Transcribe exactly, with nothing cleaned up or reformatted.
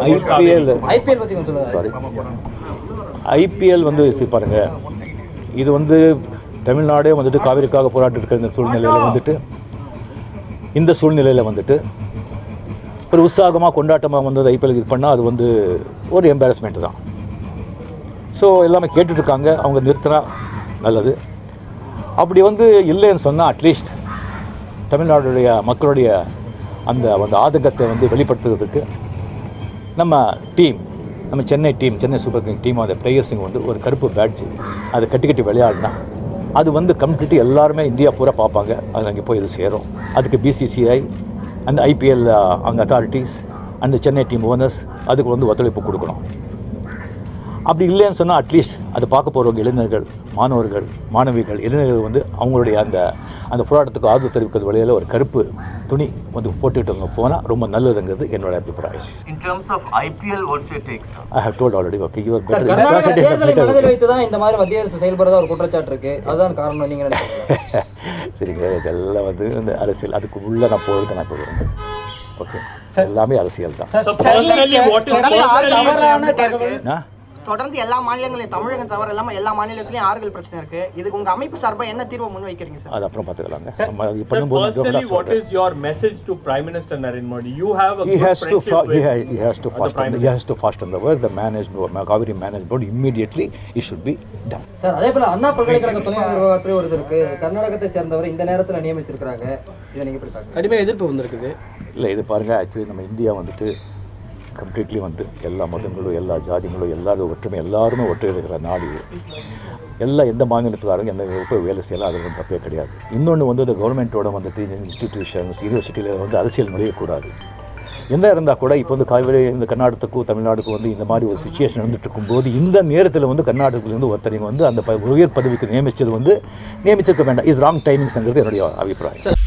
IPL IPL பற்றி கொஞ்சம் sorry IPL வந்து பாருங்க, இது வந்து தமிழ்நாடே வந்துட்டு காவிரிக்காக போராட்டம் இருக்கிற இந்த சூழ்நிலையில் வந்துட்டு இந்த சூழ்நிலையில் வந்துட்டு ஒரு உற்சாகமாக கொண்டாட்டமாக வந்து ஐபிஎல் இது பண்ணால் அது வந்து ஒரு எம்பாரஸ்மெண்ட் தான். ஸோ எல்லாமே கேட்டுட்ருக்காங்க, அவங்க நிறுத்தினா நல்லது. அப்படி வந்து இல்லைன்னு சொன்னால் அட்லீஸ்ட் தமிழ்நாடுடைய மக்களுடைய அந்த அந்த ஆதங்கத்தை வந்து வெளிப்படுத்துறதுக்கு நம்ம டீம் நம்ம Chennai team Chennai super king team அந்த பிளேயர்ஸுங்க வந்து ஒரு கருப்பு பேட்ஜ் அதை கட்டி கட்டி விளையாடினா அது வந்து கம்ப்ளீட்டு எல்லாருமே இந்தியா பூரா பார்ப்பாங்க. அது அங்கே போய் இது சேரும். அதுக்கு பிசிசிஐ அந்த ஐபிஎல் அங்கே அத்தாரிட்டிஸ் அந்த சென்னை டீம் ஓனர்ஸ் அதுக்கு வந்து ஒத்துழைப்பு கொடுக்கணும். அப்படி இல்லைன்னு சொன்னால் அட்லீஸ்ட் அதை பார்க்க போகிறவங்க இளைஞர்கள், மாணவர்கள், மாணவிகள், இளைஞர்கள் வந்து அவங்களுடைய அந்த அந்த போராட்டத்துக்கு ஆதரவு தெரிவிக்கிறது வழியில் ஒரு கருப்பு துணி வந்து போட்டுக்கிட்டவங்க போனால் ரொம்ப நல்லதுங்கிறது என்னோட அபிப்பிராயம். In terms of I P L, what's your take, sir? I have told already. Okay, you are better. மனதில் வைத்து தான் இந்த மாதிரி மத்திய அரசு செயல்படுறதா ஒரு குற்றச்சாட்டு இருக்கு. அதுதான் காரணம் நீங்க நினைக்கிறீங்க? சரிங்க, இதெல்லாம் வந்து இந்த அரசியல் அதுக்கு உள்ள நான் போகிறது நான் போகிறேன். ஓகே, எல்லாமே அரசியல் தான். தொடர்ந்து எல்லா மாநிலங்களையும் தமிழகம் தவிர இல்லாம எல்லா மாநிலத்திலயும் ஆறுகள் பிரச்சனை இருக்கு. இதுக்கு உங்க அமைப்பு சார்பா என்ன தீர்வு முன் வைக்கிறீங்க சார்? அது அப்புறம் பாத்துக்கலாங்க. Personally, what is your message to Prime Minister Narendra Modi? You have a he good has to friendship with he, he has to fasten he has to fasten the work. The management Cauvery management immediately it should be done. Sir, அதே போல அண்ணா பல்கலைக்கழக துணை நிர்வாகத்தில் ஒரு இருக்கு. கர்நாடகத்தை சேர்ந்தவர் இந்த நேரத்தில் நியமிச்சிருக்காங்க. இதை நீங்க எப்படி பாருங்க? கடுமையாக எதிர்ப்பு வந்திருக்குது. இல்லை, இது பாருங்க, ஆக்சுவலி நம்ம இந்தியா வந்துட்டு கம்ப்ளீட்லி வந்து எல்லா மதங்களும் எல்லா ஜாதிகளும் எல்லாரும் ஒற்றுமை எல்லாருமே ஒற்றை இருக்கிற நாடு. எல்லா எந்த மாநிலத்துக்காரங்க எந்த போய் வேலை செய்யலாம், அது வந்து தப்பே கிடையாது. இன்னொன்று வந்து இந்த கவர்மெண்ட்டோட வந்துட்டு இன்ஸ்டிடியூஷன்ஸ் யூனிவர்சிட்டியில் வந்து அரசியல் நுழையக்கூடாது. எந்த இருந்தால் கூட இப்போ வந்து காவிரி இந்த கர்நாடகத்துக்கும் தமிழ்நாடுக்கும் வந்து இந்த மாதிரி ஒரு சுச்சுவேஷன் வந்துட்டு இருக்கும்போது இந்த நேரத்தில் வந்து கர்நாடகத்துலேருந்து ஒருத்தரைங்க வந்து அந்த உயர் பதவிக்கு நியமித்தது வந்து நியமிச்சிருக்க வேண்டாம். இது ராங் டைமிங்ஸ்ங்கிறது என்னுடைய அபிப்பிராயம்.